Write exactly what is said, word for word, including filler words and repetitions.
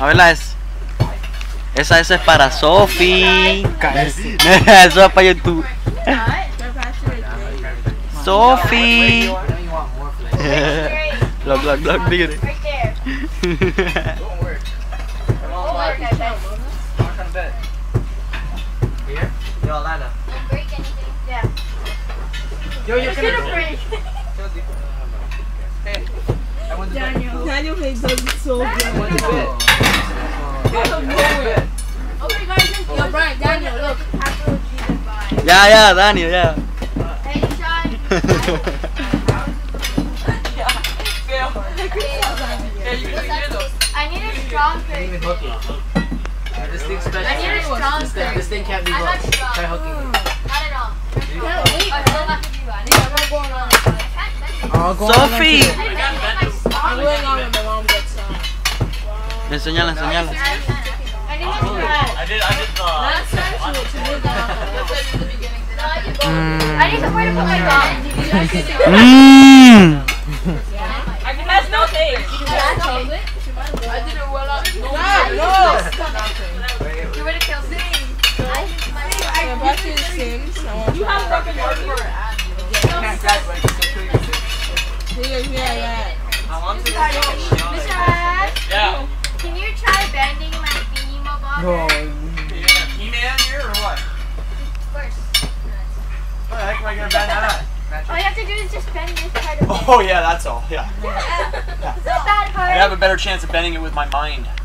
A verla es. Esa, esa es para Sophie. Eso es para YouTube. Sophie. Look, look, look, dígale. Yo, Lana. Don't break anything. Yeah. Yo, you're It's gonna break. Hey, I want the bed. Daniel. Daniel plays does it so good. I want the bed. Out of nowhere. Okay, guys, just Yo, Brian, Daniel, look. capital G goodbye. Ya, ya, Daniel, ya. Hey, Sean. I need a strong You can't even person. hook it. This thing's special. I need a strong This thing, this thing can't be I'm not hooked. strong. Try hooking it. Not at all. Can't wait. Oh, go back to you. I need to go on. Oh, go Sophie. I'm going on when my mom gets on. Enseñala, enseñala. I need to try. I did, I did the... Last time she was I need somewhere to put my dog. Mmm. It has no taste. I didn't well up. No. You would have killed me. Yeah, back to the Sims. You have broken your Yeah, yeah, yeah. Mister Ash, Yeah. can you try bending my thingy bob? He-Man here or what? First. What the heck am I gonna bend that? All you have to do is just bend this part of it. Oh yeah, that's all. Yeah. It's not that I hard. have a better chance of bending it with my mind.